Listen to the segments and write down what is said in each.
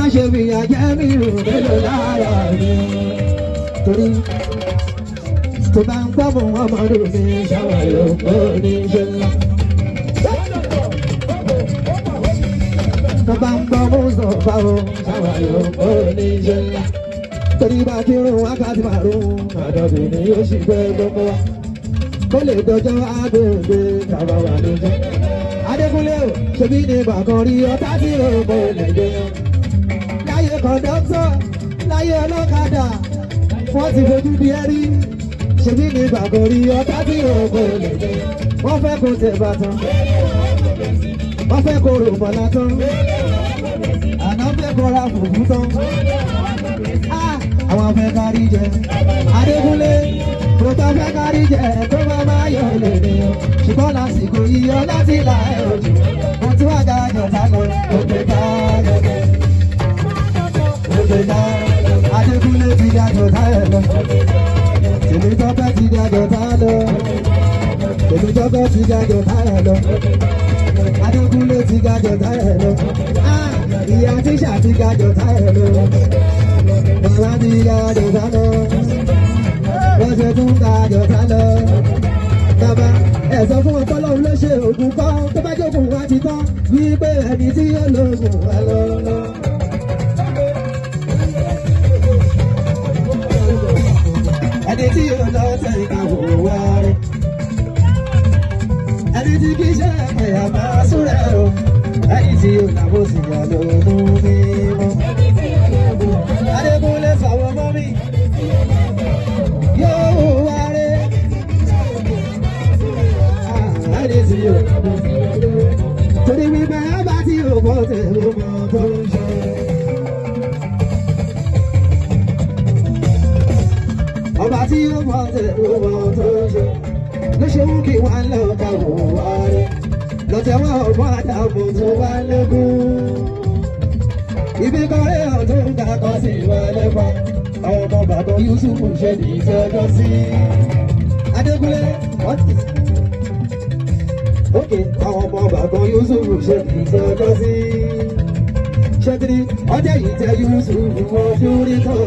ṣe bí ajẹ́ mi ò mélòó lára mi. Torí tó bá ń gbọ́ mọ́ ọmọdé mi ṣàwáyé oníṣẹ́ ńlá. Tó bá ń gbọ́ mọ́ sọ̀fà o ṣàwáyé oníṣẹ́ ńlá. Torí bá kírun wákàtí márùn-ún àdọ́bì ni yóò ṣì gbé gbogbo wa. Kó lè dọjọ́ àgbègbè tàbá wà lójú. Adékúnlé o, ṣebí ní bàkan rí ọ̀tá tí o kò lè dé. Láyé kọ̀ńdọ́tọ̀, láyé ọlọ́kadà, wọ́n ti fojú di ẹrí. Ṣebí ní bàkan rí ọ̀tá tí o kò lè dé. Wọ́n fẹ́ kó tẹ̀ bàtàn, wọ́n fẹ́ kó rò mọ́lá tán, àná fẹ́ kó ra fùfú tán. Àwọn fẹ́ kárí jẹ, Adékúnlé, tó bá fẹ́ kárí jẹ, tó bá máa yọ lè ní o. Ṣùgbọ́n lásìkò yíyọ láti là ẹ̀ ojú, mo tún wá dájọ́ tá lọ, òkè tá lọ́gẹ̀. Òkè tá, Adékúnlé ti dájọ́ tá ẹ̀ lọ. Tèmi tọ́pẹ́ ti dájọ́ tá lọ. Tèmi tọ́pẹ́ ti dájọ́ tá ẹ̀ lọ. Adékúnlé ti dájọ́ tá ẹ̀ lọ. Ìyá tíṣà ti dájọ́ tá ẹ̀ lọ. Bàbá ti dájọ́ tá lọ. Wọ́n ṣe tún dájọ́ tá lọ. Bàbá ẹ sọ fún ọpọlọ́run ló ṣe òògùn kan tó bá jókòó wá ti tán wípé ẹni tí yóò lòògùn wá lọ́lọ́. Ẹni tí yóò lọ tẹ ìkàwé wá rẹ̀. Ẹni tí kì í ṣe ẹ̀yà máa súnrẹ̀ o. Ẹni tí yóò làbó sì wà lónú mímọ́. Adékúnlé fàwọn mọ́ mi. Yóò wá rẹ̀. Torí wípé ọba tí ò bọ́ tẹ̀lé mọ́ tó ń ṣe. Ọba tí ò bọ́ tẹ̀lé mọ́ tó ń ṣe. Ló ṣe mú kí wọ́n lọ ká wò wá rẹ̀. Lọ́tẹ̀wọ́ ọgbọ́n àdàbò tó wá lógún. Ibi kọ́rẹ́ ọ̀tún ń kakọ́ sí ìwọlé pa. Àwọn ọmọ bàbá Yusuf ṣe ní ìfẹ́jọ́ sí. Adékúnlé, what is it? Òkè àwọn ọmọ bàbá Yusuf ṣe kì í sọjọ́ sí. Ṣẹ́tìrì ọjọ́ yìí tẹ Yusuf wọ́n dúrí tó.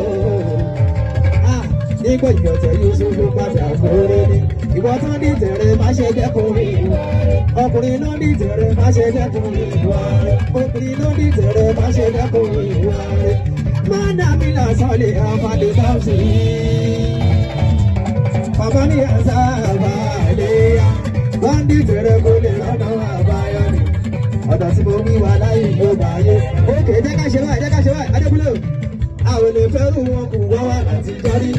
Nígbà ìyọ̀tẹ̀ Yusuf padà kórè ní. Ìwọ tán ní tẹ̀rẹ̀ má ṣe dẹ́kùnrin ìwà. Ọkùnrin náà ní tẹ̀rẹ̀ má ṣe dẹ́kùnrin ìwà rẹ̀. Obìnrin náà ní tẹ̀rẹ̀ má ṣe dẹ́kùnrin ìwà rẹ̀. Mọ́nà mi là sọ́lé àmàlè sáùsì. Bàbá ní àṣà àbálẹ̀ wọ́n ní tẹ̀rẹ̀ kó lè lọ́nà àbáyọ ni. Ọ̀dọ̀ tí mo wí wà láyé ló bá yé. Ókè jẹ́ ká ṣe báyìí, jẹ́ ká ṣe báyìí, Adékúnlé o. Àwọn olè fẹ́rù wọn kù wọ́n wá láti jọrí.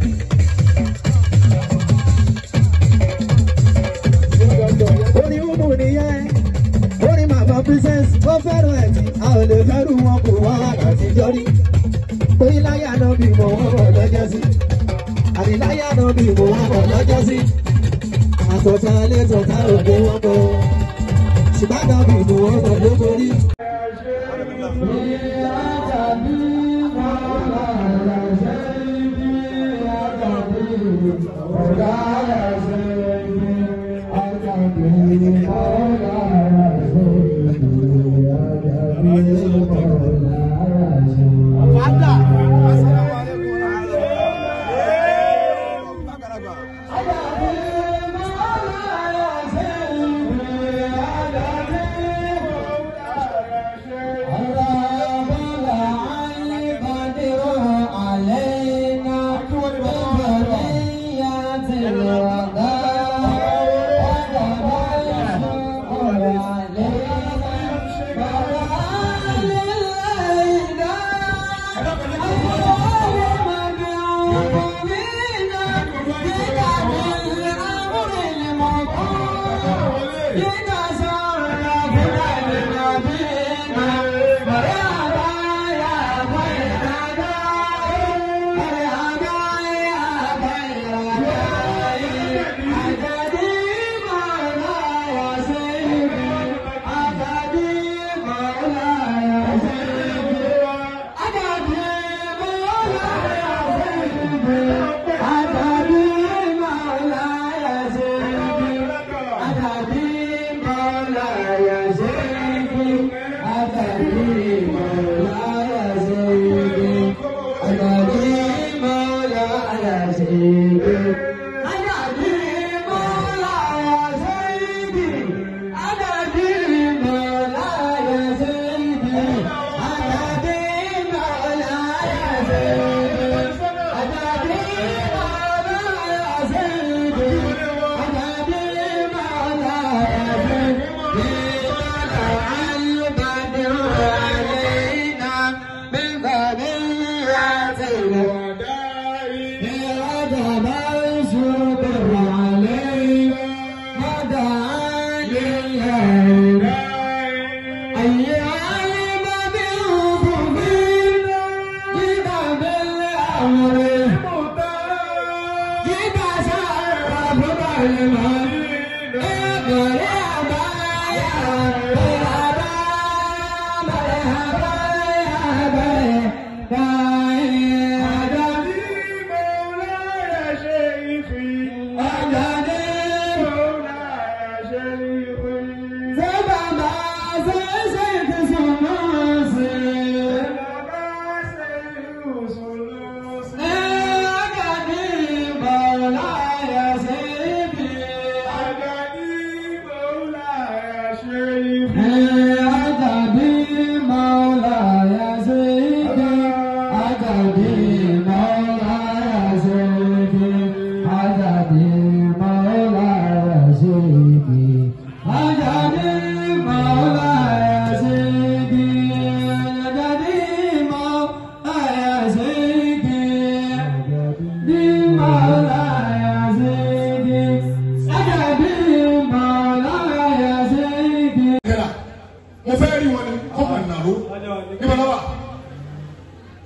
Orin Umu nìyẹn, orin Mama Princess, ó fẹ́ràn ẹ̀tì. Àwọn olè fẹ́rù wọn kù wọ́n wá láti jọrí. Torí láyé àná bí mo wọ́n bọ̀ lọ́jọ́ sí. Àní láyé àná bí mo wọ́n bọ̀ lọ́jọ́ sí. Àtọ̀tà lẹ́tọ̀tà òde wọn bọ̀. Ṣùgbọ́n náà bí mo wọ́n bọ̀ ló borí.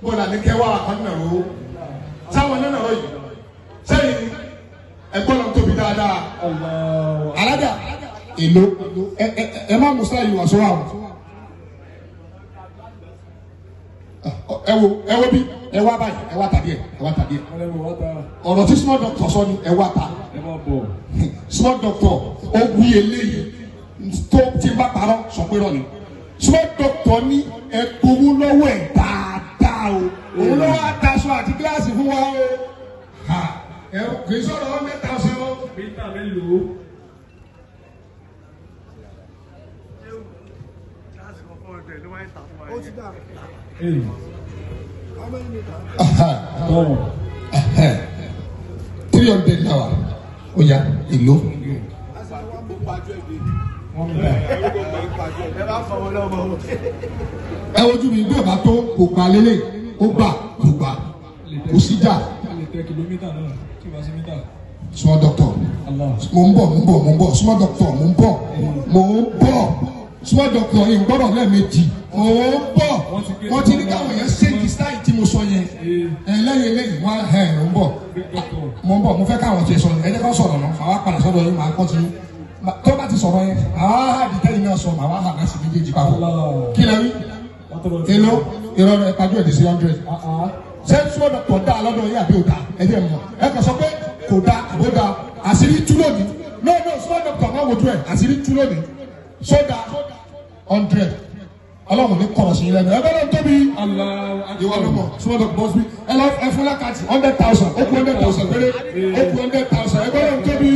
bọ́lá ní kẹwàá ọ̀nà ro sáwọn nínú ọ̀rọ̀ yìí sẹ́yìn ẹ̀gbọ́n náà tóbi dáadáa alága èlò ẹ má musa yìí wà sọ́wọ́ àwọn ẹ wo bí ẹ wá báyìí ẹ wá tàbí ẹ ọ̀rọ̀ tí small doctor sọ ni ẹ wá ta small doctor ó wí eléyìí tó ti bá parọ́ sọ pé rọ ni small doctor ní ẹ gbowó lọ́wọ́ ẹ̀ dáadáa o òun lọ́wọ́ àtàṣọ àti gíláàsì fún wa o ẹ kì í sọ̀rọ̀ $100,000 o. mítà mélòó. $300 ó yá èlò. ẹ wojú mi bí ọba tó kò pa lélẹ̀ ó gbà kò gbà kò sí jà. small doctor mo ń bọ̀ small doctor mo ń bọ̀ small doctor yìí ń gbọ́dọ̀ lẹ́ẹ̀mejì mo ń bọ̀ wọ́n ti ní káwọn yẹn ṣéèkì style tí mo sọ yẹn lẹ́yìn wọ́n mo ń bọ̀ mo fẹ́ káwọn tiẹ̀ sọ yẹn ẹ jẹ́ ká sọ̀rọ̀ náà àwa padà sọ́dọ̀ yìí máa kọ́ ti tó bá ti sọ̀rọ̀ yẹn àwa àdìtẹ́ yìí náà sọ àwa hà láti méjèèjì papọ̀ kí lẹ rí èlò ìrọ̀rùn ẹ̀pàdé ẹ̀dì sí 100 ṣé small doctor dá lọ́dọ̀ yìí àbí òdà ẹ jẹ́ mọ̀ ẹ kàn sọ pé kò dá àbó dá àṣírí tú lónìí no small doctor máa wojú ẹ̀ àṣírí tú lónìí sódà 100 ọlọ́run ní kọ̀ọ̀ sí lẹ́nu ẹgbẹ́ náà tóbi ìwọ ló mọ̀ small doctor bọ́sí ẹ lọ ẹ fún lákàtì 100,000 ó kú 100,000 péré ó kú 100,000 ẹgbẹ́ náà tóbi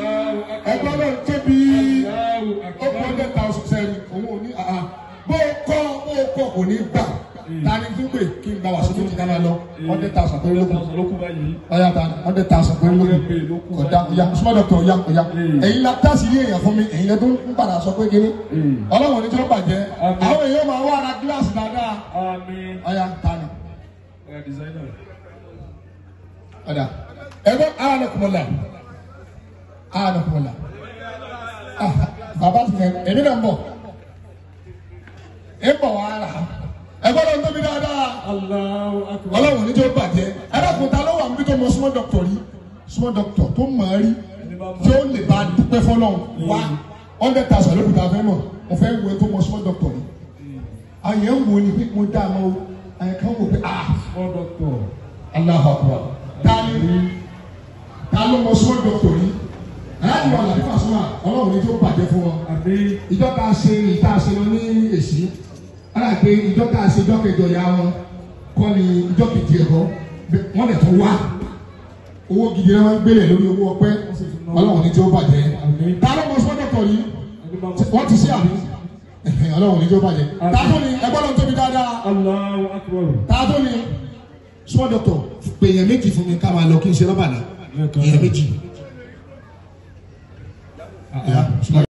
ó kú 100,000 sẹ́ni òun ò ní bó kọ́ kò ní gbà tani dúpẹ́ kí n bá wà sókè kí dáná lọ 100,000 péré lókun ọ̀yà tani 100,000 péré lókun kọ̀dá ọ̀yà small doctor ọ̀yà ẹ̀yin la tásì ní èèyàn fún mi ẹ̀yin lẹ tó ń padà sọ pé kíní ọlọ́run ní tí wọ́n bàjẹ́ àwọn èèyàn máa wá ara gíláàsì dáadáa ọ̀yà tani ọ̀dà ẹgbẹ́ àánú kùmọ̀lá bàbá èmi náà ń bọ̀ wá ara ẹgbẹ́ lọ́n tóbi dáadáa ọlọ́run ní tí ó bàjẹ́ ẹlẹ́kùnta ló wà níbi tó mọ small doctor rí small doctor tó mọ̀ ẹ́ rí tí ó lè bá dúpẹ́ fọlọ́run wá 100,000 ló kùtà fẹ́ mọ̀ mo fẹ́ wo tó mọ small doctor rí àyẹ̀ ń wo ni pé mo dá a mọ́ àyẹ̀ kan wò pé small doctor Allahu Akbar ta ló mọ small doctor rí ẹ̀yà ìwà làbí Pasuma ọlọ́run ní tí ó bàjẹ́ fún wọn ìjọ tá a ṣe lọ ní èsì ara pé ìjọ tá a ṣe ìjọ kẹjọ ya wọn kọ́ ni ìjọ kejì ẹ̀kọ́ wọ́n lè tó wá owó gidi náà wọ́n gbélé lórí owó ọpẹ́ ọlọ́run ní tí ó bàjẹ́ ta ló mọ small doctor yìí wọ́n ti ṣe àbí ọlọ́run ní tí ó bàjẹ́ ta tó ni ẹgbọ́n náà tóbi dáadáa ta tó ni small doctor pé èèyàn méjì fún mi ká máa lọ kí n ṣe rọ́bà náà èèyàn méjì.